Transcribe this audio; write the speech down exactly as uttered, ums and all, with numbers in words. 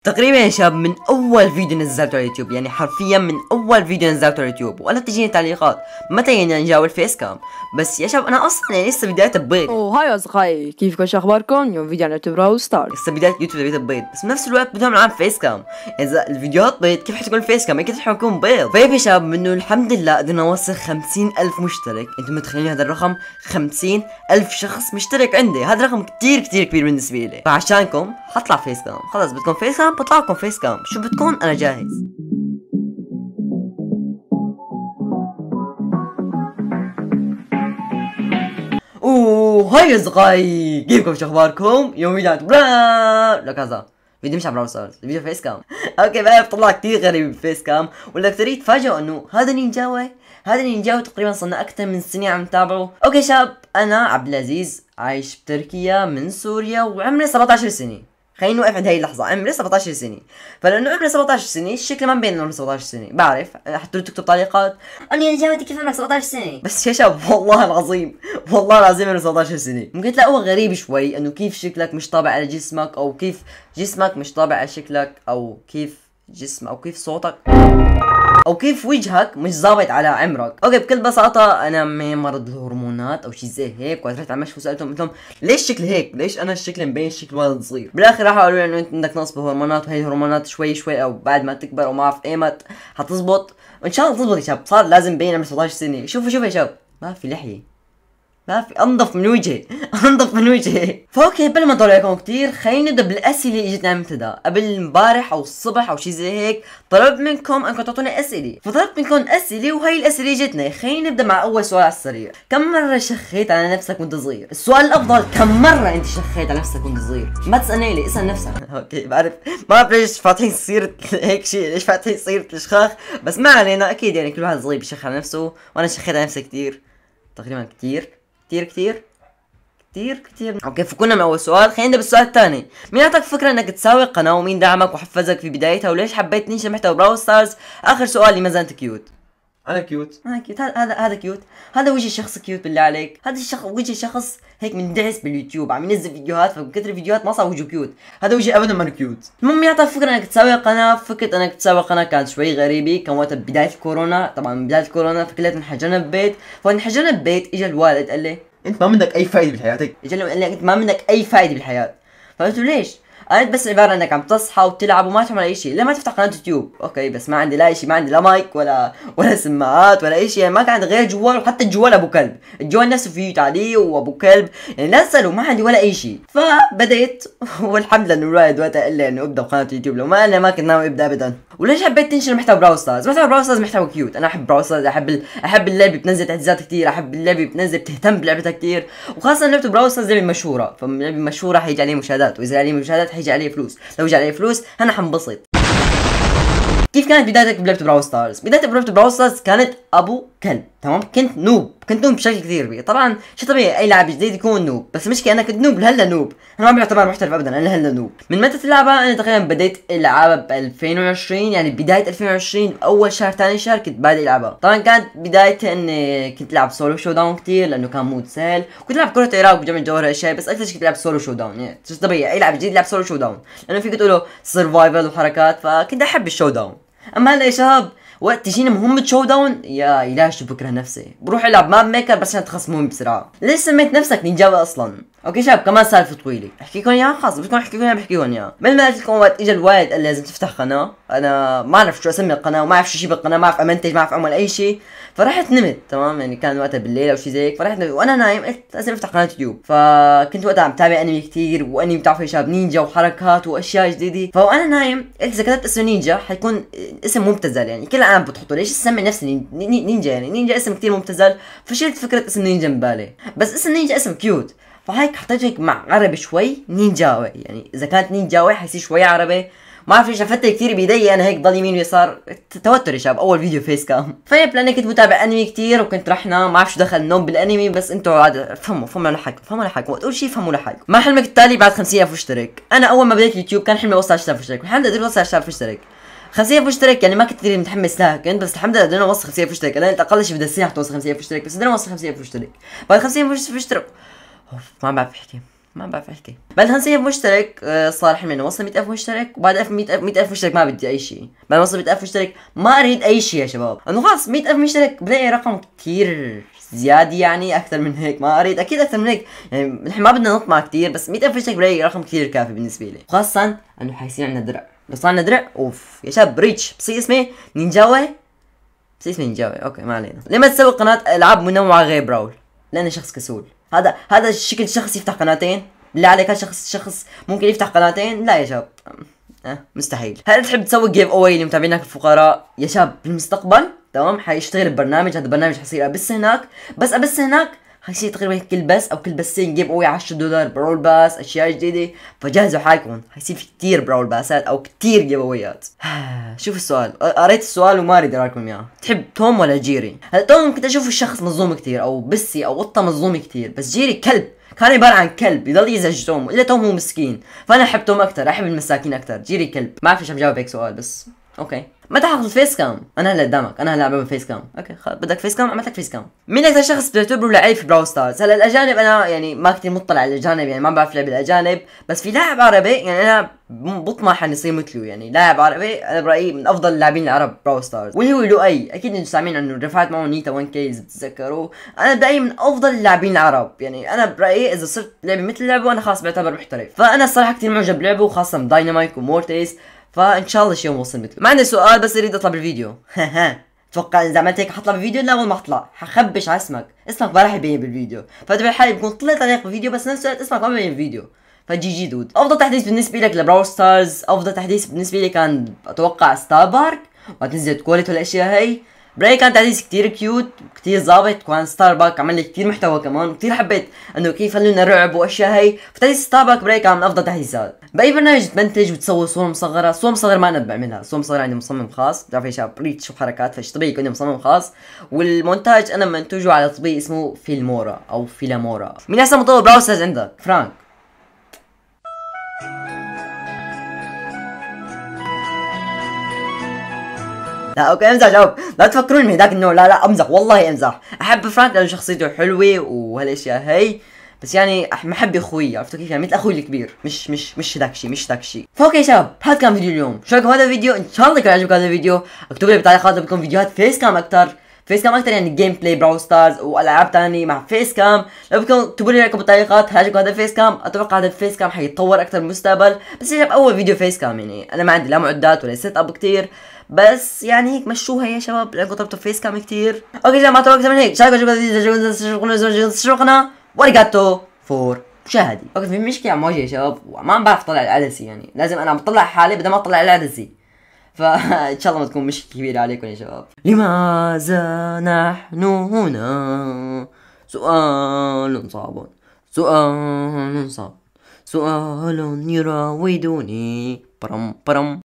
تقريبا يا شباب من اول فيديو نزلته على اليوتيوب، يعني حرفيا من اول فيديو نزلته على اليوتيوب، ولا تجيني تعليقات متى يعني نجاوب الفيس كام. بس يا شباب انا اصلا يعني لسه بداية بيض. اوه هاي اصدقائي، كيفكم؟ شو اخباركم؟ اليوم فيديو عن براول ستار. لسه بداية يوتيوب بداية بيض، بس بنفس الوقت بدهم نلعب فيس كام. اذا الفيديوهات بيض كيف حتكون الفيس كام؟ كيف حيكون بيض؟ فيف يا شباب منه الحمد لله قدرنا نوصل خمسين الف مشترك. انتم متخيلين هذا الرقم؟ خمسين الف شخص مشترك عندي، هذا رقم كتير كتير كبير بالنسبة لي. فعشانكم حطلع فيس كام. خلص بدكم فيس كام بطلع لكم فيس كام، شو بدكم انا جاهز. اوه هاي يا اصدقائي، كيفكم؟ شو اخباركم؟ يوم فيديو برا لا كذا فيديو مش على براول ستارز، فيديو فيس كام. اوكي بعرف طلع كثير غريب بالفيس كام، والاكثرية تفاجئوا انه هذا نينجاوي، هذا نينجاوي تقريبا صرنا اكثر من سنة عم نتابعه. اوكي شاب، انا عبد العزيز عايش بتركيا من سوريا وعمري سبعة عشر سنة. خلينا نوقف عند هاي اللحظة، عمري سبعة عشر سنة. فلأنه عمري سبعة عشر سنة الشكل ما مبين إنه عمري سبعة عشر سنة، بعرف حتى تكتب تعليقات أنا يا جماعة كيف عمرك سبعة عشر سنة؟ بس يا شباب والله العظيم والله العظيم عمري سبعة عشر سنة. ممكن تلاقوها غريب شوي إنه كيف شكلك مش طابع على جسمك، أو كيف جسمك مش طابع على شكلك، أو كيف جسم أو كيف صوتك، او كيف وجهك مش ظابط على عمرك. اوكي بكل بساطه انا معي مرض الهرمونات او شيء زي هيك، ورحت على المشفى وسالتهم قلت لهم ليش شكلي هيك؟ ليش انا الشكل مبين شكل ولد صغير؟ بالاخر راحوا قالوا لي انه انت عندك نقص بهرمونات، وهي الهرمونات شوي شوي او بعد ما تكبر او ما اعرف ايمت حتزبط، وان شاء الله تزبط يا شباب. صار لازم مبين عمري سبعة عشر سنه. شوفوا شوفوا يا شباب، ما في لحيه، ما في، انظف من وجهي انظف من وجهي. فاوكي قبل ما نطول عليكم كثير خلينا نبدا بالاسئله اللي اجتنا منتدى قبل امبارح او الصبح او شيء زي هيك. طلبت منكم انكم تعطوني اسئله، فطلبت منكم اسئله وهي الاسئله اجتنا. خلينا نبدا مع اول سؤال على السريع. كم مره شخيت على نفسك وانت صغير؟ السؤال الافضل كم مره انت شخيت على نفسك وانت صغير؟ ما تسالني لي، اسال نفسك. اوكي بعرف ما بعرف ليش فاتحين سيره هيك شيء، ليش فاتحين سيره الاشخاخ، بس ما علينا. اكيد يعني كل واحد صغير بيشخ على نفسه، وانا شخيت على نفسي كثير، تقريبا كثير كتير كتير كتير كتير. اوكي فكنا من اول سؤال، خلينا نبدا بالسؤال الثاني. مين اعطاك فكره انك تساوي قناه، ومين دعمك وحفزك في بدايتها، وليش حبيت ننشر محتوى براول ستارز؟ اخر سؤال، لماذا انت كيوت؟ انا كيوت، انا كيوت، هذا هذا هذا كيوت، هذا وجه شخص كيوت بالله عليك. هذا الشخص وجه شخص هيك مندعس باليوتيوب، عم ينزل فيديوهات، فبكثر الفيديوهات ما صار وجهه كيوت. هذا وجه ابدا ما كيوت. المهم يعطيك فكره انك تساوي قناه. فكره انك تساوي قناه كانت شوي غريبه، كان وقتها بدايه الكورونا. طبعا بدايه الكورونا فكلنا انحجرنا ببيت، فانحجرنا ببيت اجى الوالد قال لي انت ما منك اي فايده بحياتك. اجى قال لي انت ما منك اي فايده بالحياه. فقلت له ليش؟ قالت بس عباره انك عم تصحى وتلعب وما تعمل اي شيء، ليه ما تفتح قناه يوتيوب؟ اوكي بس ما عندي لا شيء، ما عندي لا مايك ولا ولا سماعات ولا اي شيء، يعني ما كان عندي غير جوال، وحتى الجوال ابو كلب، الجوال نفسه فيه تعليق وابو كلب، يعني لا تسالوا ما عندي ولا اي شيء. فبديت والحمد لله انه الوالد وقتها قال لي انه ابدا بقناه يوتيوب، لو ما قال لي ما كنت ناوي ابدا ابدا. وليش حبيت تنشر محتوى براول ستارز؟ محتوى براول ستارز محتوى كيوت، انا احب براول ستارز، احب ال... احب اللعبه بتنزل تعزيزات كثير، احب اللعبه بتنزل بتهتم بلعبتها كثير، وخاصه لعبه براول ستارز لعبه مشهوره، فلعبه مشهوره حيجي عليه مشاهدات، واذا عليه مشاهدات حيجي عليه فلوس، لو جا عليه فلوس انا حنبسط. كيف كانت بدايتك بلعبة براول ستارز؟ بدايتي بلعبة براول ستارز كانت ابو كلب، تمام؟ كنت نوب، كنت نوب بشكل كثير بيه. طبعا شيء طبيعي اي لاعب جديد يكون نوب، بس المشكله انا كنت نوب لهلا نوب، انا ما بعتبر محترف ابدا، انا هلا نوب. من متى تلعبها؟ انا تقريبا بديت العبها ب ألفين وعشرين، يعني بدايه ألفين وعشرين اول شهر ثاني شهر كنت بادئ العبها. طبعا كانت بدايتها اني كنت العب سولو شو داون كثير لانه كان مود سهل، وكنت العب كره عراق وجمع جوهر اشياء، بس اكثر شيء كنت العب سولو شو داون، يعني شيء طبيعي اي لاعب جديد يلعب سولو شو داون لانه فيك تقول له سرفايفل وحركات، فكنت احب الشو داون. اما هلا يا شباب وقت تجيني مهمة شو داون، يا إله شو بكره نفسي، بروح العب ماب ميكر بس عشان تخصموني بسرعة. ليش سميت نفسك نينجاوي اصلا؟ اوكي شباب كمان سالفة طويلة احكي لكم اياها، خلص بدكم احكي لكم اياها بحكي لكم اياها. مثل ما قلت لكم وقت اجى الوالد قال لي لازم تفتح قناة، انا ما اعرف شو اسمي القناة، وما اعرف شو شيء بالقناة، ما اعرف امنتج، ما اعرف اعمل اي شيء. فرحت نمت، تمام؟ يعني كان وقتها بالليل او شيء زي هيك، فرحت نمت وانا نايم قلت لازم افتح قناة يوتيوب. فكنت وقتها عم تابع انمي كثير، وانمي بتعرفوا يا شباب نينجا وحركات واشياء جديدة. فانا نايم قلت اذا كتبت اسم نينجا حيكون اسم مبتذل، يعني كل العالم بتحطوا ليش اسمي نفسي نينجا، يعني نينجا اسم كثير مبتذل. فشلت فكرة اسم نينجا من بالي، بس اسم نينجا اسم كيوت، فهيك حطيت هيك مع عربي شوي نينجاوي، يعني اذا كانت نينجاوي حيصير شوي عربي. ما اعرف ليش افتح كثير بايدي انا هيك ضل يمين ويسار، توتر يا شباب اول فيديو فيس كام. فيب لاني كنت متابع انمي كثير وكنت رح نام، ما اعرف شو دخل النوم بالانمي، بس انتوا عاد فهموا فهموا لحالكم فهموا لحالكم وقت تقول شيء فهموا لحالكم. ما حلمك التالي بعد خمسين ألف مشترك؟ انا اول ما بديت اليوتيوب كان حلمي اوصل عشرة آلاف مشترك، والحمد لله قدرت اوصل عشرة آلاف مشترك. خمسين ألف مشترك يعني ما كنت كثير متحمس لها كنت، بس الحمد لله قدرنا نوصل خمسين ألف مشترك. انا اقل شيء بدي سنه توصل خمسين ألف مشترك، بس قدرنا نوصل خمسين ألف مشترك. بعد خمسين ألف مشترك اوف ما بعرف احكي، ما بعرف احكي. بعد خمسين ألف مشترك آه، صار حلمي انه وصل مئة ألف مشترك، وبعد ألف مئة ألف مشترك ما بدي اي شيء. بعد ما وصل مئة ألف مشترك ما اريد اي شيء يا شباب، انه خلص مئة ألف مشترك بلاقي رقم كثير زيادة، يعني اكثر من هيك ما اريد، اكيد اكثر من هيك، يعني نحن ما بدنا نطمع كثير، بس مئة ألف مشترك بلاقي رقم كثير كافي بالنسبة لي، خاصة انه حيصير عندنا درع. لو صار عندنا درع اوف يا شباب ريتش، بصير اسمه نينجاوي، بصير اسمه نينجاوي، اوكي ما علينا. لما تسوي قناة العاب منوعة غير براول؟ لاني شخص كسول. هذا هذا الشكل شخص يفتح قناتين؟ بالله عليك هذا شخص شخص ممكن يفتح قناتين؟ لا يا شباب أه مستحيل. هل تحب تسوي جيف اوي لمتابعينك الفقراء؟ يا شباب بالمستقبل تمام حيشتغل ببرنامج، هذا البرنامج حيصير ابث هناك، بس ابث هناك حيصير تقريبا كل بس او كل بسين جيف اوي عشرة دولار براول باس، اشياء جديده، فجهزوا حالكم حيصير في كثير براول باسات او كثير جيف اويات. شوف السؤال، قريت السؤال وما اريد اقرا لكم اياه. تحب توم ولا جيري؟ هلا توم كنت اشوف الشخص مظلوم كثير، او بسي او قطه مظلومه كثير، بس جيري كلب كان عبارة عن كلب يضل يزعج توم، الا توم هو مسكين، فانا احب توم اكثر، احب المساكين اكثر. جيري كلب. ما بعرف ليش عم جاوب هيك سؤال بس اوكي. متى حاخذ فيس كام؟ انا هلا قدامك، انا هلا عم بعمل فيس كام، اوكي خلص بدك فيس كام؟ عملت لك فيس كام. مين اكثر شخص بتعتبره لعيب في براول ستارز؟ هلا الاجانب انا يعني ما كثير مطلع على الاجانب، يعني ما بعرف لعب الاجانب، بس في لاعب عربي يعني انا بطمح ان يصير مثله، يعني لاعب عربي انا برايي من افضل اللاعبين العرب براول ستارز، واللي هو لؤي. اكيد انتم سامعين عنه، رفعت معه نيتا واحد كي اذا بتتذكروا. انا برايي من افضل اللاعبين العرب، يعني انا برايي اذا صرت لعبي مثل لعبه انا خلاص بعتبر محترف. فانا الصراحه كثير معجب بلعبه، وخاصه بداينامايك ومورتيس، فان شاء الله شي يوم وصل مثله. ما عندي سؤال بس اريد اطلع بالفيديو. اتوقع اذا عملت هيك حطلع بالفيديو؟ لا والله ما حطلع، حخبش على اسمك، اسمك ما راح يبين بالفيديو، فاعتبر حالي بكون طلعت عليك بالفيديو بس نفس الوقت اسمك ما بين بالفيديو، فجي جي دود. افضل تحديث بالنسبه لك لبراول ستارز؟ افضل تحديث بالنسبه لي كان اتوقع ستار بارك، وتنزلت كواليتي والاشياء هي. براي كان تحديث كتير كيوت وكتير ظابط، كان ستار باك عمل لي كتير محتوى كمان، وكتير حبيت انه كيف خلونا رعب واشياء هي، فتحديث ستار باك براي كان من افضل تحديثات. باي برنامج تمنتج وتصور صور مصغره؟ صور مصغره ما انا بعملها، صور مصغره عندي مصمم خاص، بتعرف يا شباب ريتش وحركات، فايش طبيعي يكون عندي مصمم خاص، والمونتاج انا منتجه على تطبيق اسمه فيلمورا او فيلامورا. مين احسن مطور براول ستارز عندك؟ فرانك. لا اوكي امزح شباب، لا تفكروني من هذاك النوع، لا لا امزح والله امزح. احب فرانك لانه شخصيته حلوه وهالاشياء هي، بس يعني محب اخوي، عرفتوا كيف؟ يعني مثل اخوي الكبير، مش مش مش ذاك الشيء، مش ذاك الشيء. فاوكي شباب هذا كان فيديو اليوم، شو رايكم هذا الفيديو؟ ان شاء الله يكون عجبكم هذا الفيديو. اكتبوا لي بالتعليقات لو بدكم فيديوهات فيس كام اكثر، فيس كام اكثر يعني جيم بلاي براول ستارز والعاب ثانيه مع فيس كام. لو بدكم اكتبوا لي رايكم بالتعليقات هل عجبكم هذا الفيس كام. اتوقع هذا الفيس كام حيتطور اكثر بالمستقبل، بس يا شباب اول فيديو فيس كام، يعني انا ما عندي لا معدات ولا سيت اب كثير، بس يعني هيك مشوها يا شباب لانكم طلبتوا فيس كام كثير. اوكي شباب ما طولت اكثر من هيك، شاركوا عجبكم الفيديو، القناة واريجاتو فور مشاهدة. اوكي في مشكلة عم واجه يا شباب، وما عم بعرف اطلع العدسي، يعني لازم انا عم بطلع حالي بدل ما اطلع العدسي، فان شاء الله ما تكون مشكلة كبيرة عليكم يا شباب. لماذا نحن هنا؟ سؤال صعب، سؤال صعب، سؤال يراودني. برم برم